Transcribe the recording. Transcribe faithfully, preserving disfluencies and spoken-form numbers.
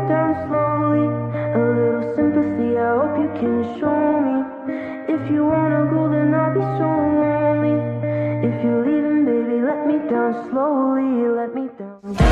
down slowly. A little sympathy, I hope you can show me. If you wanna go, then I'll be so lonely. If you're leaving, baby, let me down slowly, let me down.